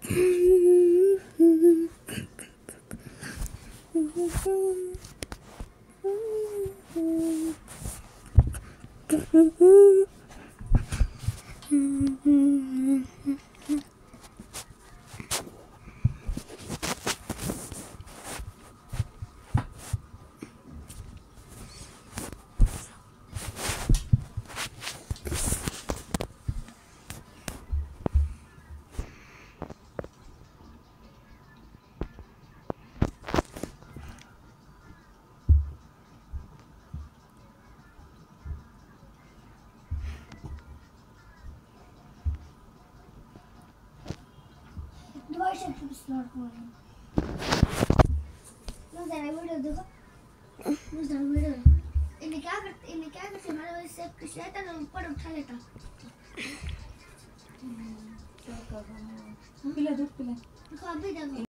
इन्हें क्या करते हमारे वजह से कुछ रहता ना ऊपर उठा लेता। क्या कर रहा है? पिला दूध पिला। अभी